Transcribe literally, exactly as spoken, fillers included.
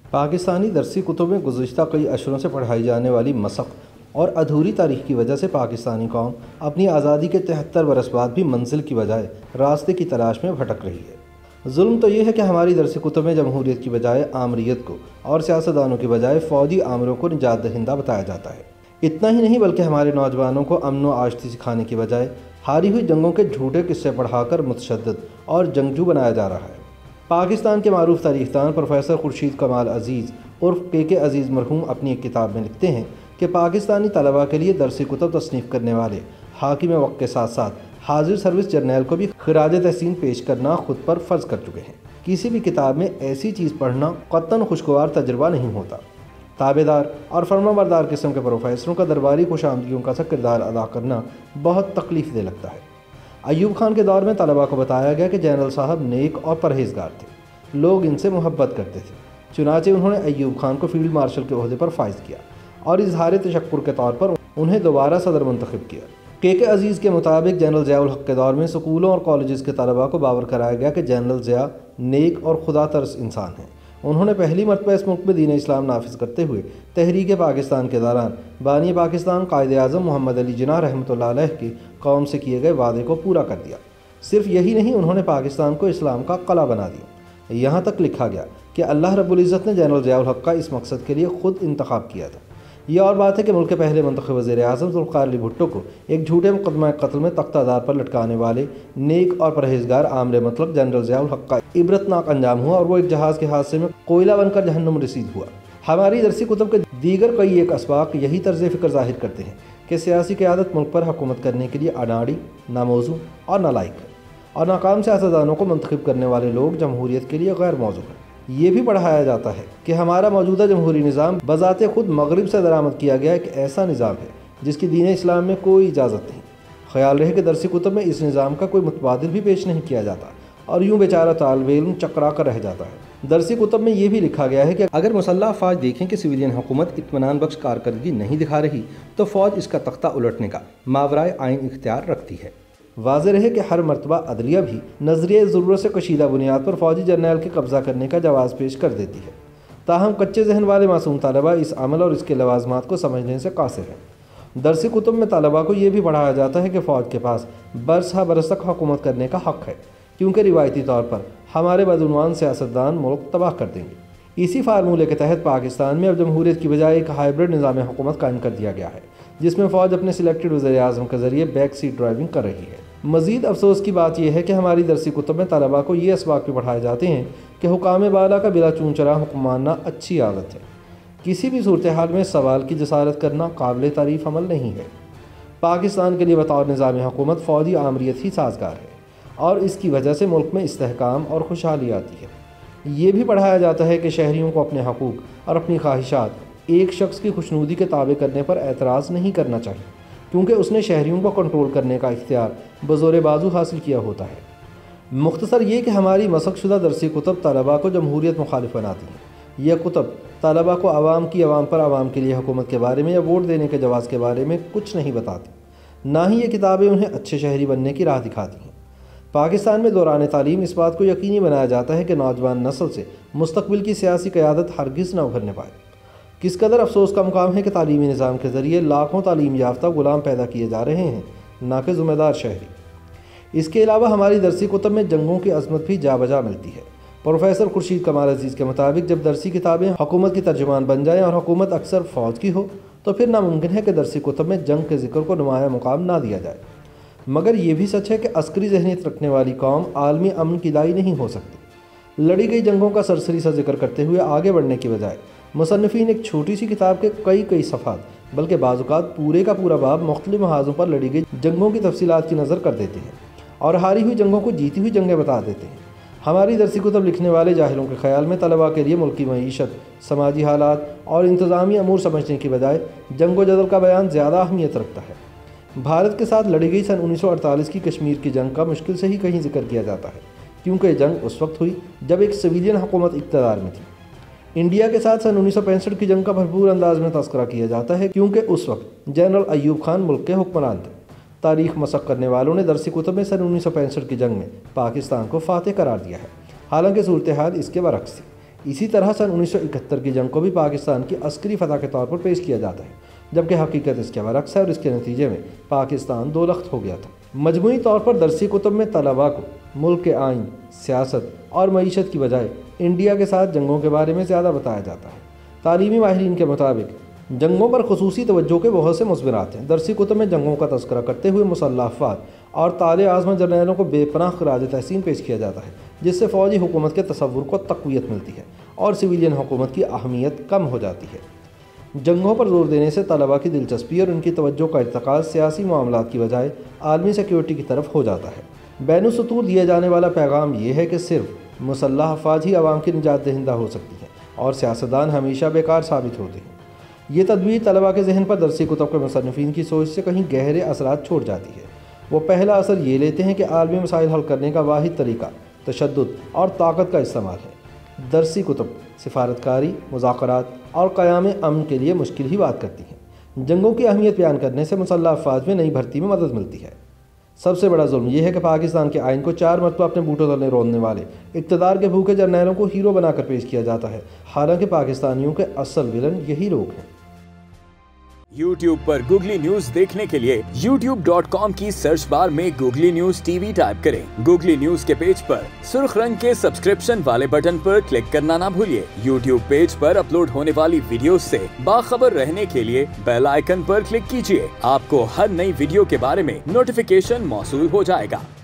پاکستانی درسی کتب میں گزشتہ کئی اشروں سے پڑھائی جانے والی مسخ اور ادھوری تاریخ کی وجہ سے پاکستانی قوم اپنی آزادی کے تہتر برس بعد بھی منزل کی بجائے راستے کی تلاش میں بھٹک رہی ہے۔ ظلم تو یہ ہے کہ ہماری درسی کتب میں جمہوریت کی بجائے آمریت کو اور سیاستدانوں کی بجائے فوجی آمروں کو نجات دہندہ بتایا جاتا ہے۔ اتنا ہی نہیں بلکہ ہمارے نوجوانوں کو امن و آشتی سکھانے کی بجائے ہاری ہوئی جنگوں کے جھوٹے قصے پڑھا کر متشدد اور جنگجو بنایا جا رہا ہے۔ پاکستان کے معروف تاریخ دان پروفیسر خورشید کمال عزیز عرف کے کے عزیز مرحوم اپنی ایک کتاب میں لکھتے ہیں کہ پاکستانی طلباء کے لیے درسی کتب تصنیف کرنے والے حاکم وقت کے ساتھ ساتھ حاضر سروس جرنیل کو بھی خراج تحسین پیش کرنا خود پر فرض کر چکے ہیں۔ کسی بھی کتاب میں ایسی چیز پڑھنا قطعاً خوشگوار تجربہ نہیں ہوتا۔ تابعدار اور فرمانبردار قسم کے پروفیسروں کا درباری خوش آمدیوں کا سا کردار ادا کرنا بہت تکلیف دہ لگتا ہے۔ ایوب خان کے دور میں طلباء کو بتایا گیا کہ جنرل صاحب نیک اور پرہیزگار تھے، لوگ ان سے محبت کرتے تھے، چنانچہ انہوں نے ایوب خان کو فیلڈ مارشل کے عہدے پر فائز کیا اور اظہار تشکر کے طور پر انہیں دوبارہ صدر منتخب کیا۔ کے کے عزیز کے مطابق جنرل ضیاء الحق کے دور میں سکولوں اور کالجز کے طلباء کو باور کرایا گیا کہ جنرل ضیاء نیک اور خدا ترس انسان ہیں۔ انہوں نے پہلی مرتبہ اس ملک میں دین اسلام نافذ کرتے ہوئے تحریک پاکستان کے دوران بانی پاکستان قائد اعظم محمد علی جناح رحمۃ اللہ علیہ کی قوم سے کیے گئے وعدے کو پورا کر دیا۔ صرف یہی نہیں، انہوں نے پاکستان کو اسلام کا قلعہ بنا دیا۔ یہاں تک لکھا گیا کہ اللہ رب العزت نے جنرل ضیاء الحق کا اس مقصد کے لیے خود انتخاب کیا تھا۔ یہ اور بات ہے کہ ملک کے پہلے منتخب وزیر اعظم ذوالفقار علی بھٹو کو ایک جھوٹے مقدمہ قتل میں تختہ دار پر لٹکانے والے نیک اور پرہیزگار آمر مطلب جنرل ضیاء الحق کا عبرتناک انجام ہوا اور وہ ایک جہاز کے حادثے میں کوئلہ بن کر جہنم رسید ہوا۔ ہماری درسی کتب کے دیگر کئی ایک اسباق یہی طرز فکر ظاہر کرتے ہیں کہ سیاسی قیادت ملک پر حکومت کرنے کے لیے اناڑی، ناموزوں اور نالائق ہے، اور ناکام سیاستدانوں کو منتخب کرنے والے لوگ جمہوریت کے لیے غیر موزوں ہیں۔ یہ بھی پڑھایا جاتا ہے کہ ہمارا موجودہ جمہوری نظام بذات خود مغرب سے درآمد کیا گیا ایک ایسا نظام ہے جس کی دین اسلام میں کوئی اجازت نہیں۔ خیال رہے کہ درسی کتب میں اس نظام کا کوئی متبادل بھی پیش نہیں کیا جاتا اور یوں بیچارہ طالب علم چکرا کر رہ جاتا ہے۔ درسی کتب میں یہ بھی لکھا گیا ہے کہ اگر مسلح افواج دیکھیں کہ سویلین حکومت اطمینان بخش کارکردگی نہیں دکھا رہی تو فوج اس کا تختہ الٹنے کا ماورائے آئین اختیار رکھتی ہے۔ واضح رہے کہ ہر مرتبہ عدلیہ بھی نظریہ ضرورت سے کشیدہ بنیاد پر فوجی جرنیل کے قبضہ کرنے کا جواز پیش کر دیتی ہے۔ تاہم کچے ذہن والے معصوم طلباء اس عمل اور اس کے لوازمات کو سمجھنے سے قاصر ہیں۔ درسی کتب میں طلباء کو یہ بھی پڑھایا جاتا ہے کہ فوج کے پاس برس ہا برس تک حکومت کرنے کا حق ہے، کیونکہ روایتی طور پر ہمارے بدعنوان سیاستدان ملک تباہ کر دیں گے۔ اسی فارمولے کے تحت پاکستان میں اب جمہوریت کی بجائے ایک ہائبرڈ نظام حکومت قائم کر دیا گیا ہے، جس میں فوج اپنے سلیکٹڈ وزیر اعظم کے ذریعے بیک سیٹ ڈرائیونگ کر رہی ہے۔ مزید افسوس کی بات یہ ہے کہ ہماری درسی کتب میں طلباء کو یہ اسباق بھی پڑھائے جاتے ہیں کہ حکام بالا کا بلا چون چرا حکم ماننا اچھی عادت ہے۔ کسی بھی صورتحال میں سوال کی جسارت کرنا قابل تعریف عمل نہیں ہے۔ پاکستان کے لیے بطور نظام حکومت فوجی آمریت ہی سازگار ہے اور اس کی وجہ سے ملک میں استحکام اور خوشحالی آتی ہے۔ یہ بھی پڑھایا جاتا ہے کہ شہریوں کو اپنے حقوق اور اپنی خواہشات ایک شخص کی خوشنودی کے تابع کرنے پر اعتراض نہیں کرنا چاہیے، کیونکہ اس نے شہریوں کو کنٹرول کرنے کا اختیار بزور بازو حاصل کیا ہوتا ہے۔ مختصر یہ کہ ہماری مسخ شدہ درسی کتب طلباء کو جمہوریت مخالف بناتی ہیں۔ یہ کتب طلباء کو عوام کی عوام پر عوام کے لیے حکومت کے بارے میں یا ووٹ دینے کے جواز کے بارے میں کچھ نہیں بتاتی، نہ ہی یہ کتابیں انہیں اچھے شہری بننے کی راہ دکھاتی ہیں۔ پاکستان میں دوران تعلیم اس بات کو یقینی بنایا جاتا ہے کہ نوجوان نسل سے مستقبل کی سیاسی قیادت ہرگز نہ ابھرنے پائے۔ کس قدر افسوس کا مقام ہے کہ تعلیمی نظام کے ذریعے لاکھوں تعلیم یافتہ غلام پیدا کیے جا رہے ہیں، نہ کہ ذمہ دار شہری۔ اس کے علاوہ ہماری درسی کتب میں جنگوں کی عظمت بھی جا بجا ملتی ہے۔ پروفیسر خورشید کمال عزیز کے مطابق جب درسی کتابیں حکومت کی ترجمان بن جائیں اور حکومت اکثر فوج کی ہو تو پھر ناممکن ہے کہ درسی کتب میں جنگ کے ذکر کو نمایاں مقام نہ دیا جائے۔ مگر یہ بھی سچ ہے کہ عسکری ذہنیت رکھنے والی قوم عالمی امن کی دائی نہیں ہو سکتی۔ لڑی گئی جنگوں کا سرسری سا ذکر کرتے ہوئے آگے بڑھنے کی بجائے مصنفین ایک چھوٹی سی کتاب کے کئی کئی صفحات بلکہ بعض اوقات پورے کا پورا باب مختلف محاذوں پر لڑی گئی جنگوں کی تفصیلات کی نظر کر دیتے ہیں اور ہاری ہوئی جنگوں کو جیتی ہوئی جنگیں بتا دیتے ہیں۔ ہماری درسی کتب لکھنے والے جاہلوں کے خیال میں طلباء کے لیے ملکی معیشت، سماجی حالات اور انتظامی امور سمجھنے کی بجائے جنگ و جدل کا بیان زیادہ اہمیت رکھتا ہے۔ بھارت کے ساتھ لڑی گئی سن انیس سو اڑتالیس کی کشمیر کی جنگ کا مشکل سے ہی کہیں ذکر کیا جاتا ہے، کیونکہ جنگ اس وقت ہوئی جب ایک سویلین حکومت اقتدار میں تھی۔ انڈیا کے ساتھ سن انیس سو پینسٹھ کی جنگ کا بھرپور انداز میں تذکرہ کیا جاتا ہے، کیونکہ اس وقت جنرل ایوب خان ملک کے حکمران تھے۔ تاریخ مسخ کرنے والوں نے درسی کتب میں سن انیس سو پینسٹھ کی جنگ میں پاکستان کو فاتح قرار دیا ہے، حالانکہ صورتحال اس کے برعکس تھی۔ इसी तरह सन उन्नीस सौ इकहत्तर की जंग को भी पाकिस्तान की अस्करी फतह के तौर पर पेश किया जाता है, जबकि हकीकत इसके बरक्स है और इसके नतीजे में पाकिस्तान दो लख्त हो गया था। मजमूई तौर पर दरसी कुतुब में तलबा को मुल्क के आइन, सियासत और मईशत की बजाय इंडिया के साथ जंगों के बारे में ज़्यादा बताया जाता है। तालीमी माहिरीन के मुताबिक जंगों पर खुसूसी तवज्जो के बहुत से मुस्बिरात हैं। दरसी कुतुब में जंगों का तज़किरा करते हुए मुसल्लह अफ़वाज और ताले आज़म जर्नैलों को बेपनाह खराज तहसीन पेश किया जाता है, जिससे फ़ौजी हुकूमत के तसव्वुर को तक़वियत मिलती है और सिविलियन हुकूमत की अहमियत कम हो जाती है। जंगों पर जोर देने से तलबा की दिलचस्पी और उनकी तवज्जो का इर्तिकाज़ सियासी मामलात की बजाय आलमी सिक्योरिटी की तरफ हो जाता है। बैनुसतूर दिया जाने वाला पैगाम ये है कि सिर्फ मुसल्लह अफ़वाज ही आवाम की निजात दहिंदा हो सकती है और सियासतदान हमेशा बेकार साबित होते हैं। ये तदबीर तलबा के जहन पर दरसी कुतुब के मुसन्निफ़ीन की सोच से कहीं गहरे असरात छोड़ जाती है। वो पहला असर ये लेते हैं कि आलमी मसाइल हल करने का वाहिद तरीका तशद्दुद और ताकत का इस्तेमाल है। दरसी कुतुब सिफारतकारी, मुज़ाकरात और क़याम अमन के लिए मुश्किल ही बात करती हैं। जंगों की अहमियत बयान करने से मुसल्लह अफ़वाज में नई भर्ती में मदद मिलती है। सबसे बड़ा जुल्म यह है कि पाकिस्तान के आइन को चार मरतबा अपने बूटों तले रोंदने वाले इक़्तिदार के भूखे जर्नैलों को हीरो बनाकर पेश किया जाता है, हालांकि पाकिस्तानियों के असल विलन यही लोग हैं। यूट्यूब पर गूगली न्यूज देखने के लिए यूट्यूब डॉट कॉम की सर्च बार में गूगली न्यूज टीवी टाइप करें। गूगली न्यूज के पेज पर सुर्ख रंग के सब्सक्रिप्शन वाले बटन पर क्लिक करना ना भूलिए। यूट्यूब पेज पर अपलोड होने वाली वीडियोस से बाखबर रहने के लिए बेल आइकन पर क्लिक कीजिए। आपको हर नई वीडियो के बारे में नोटिफिकेशन मौसूल हो जाएगा।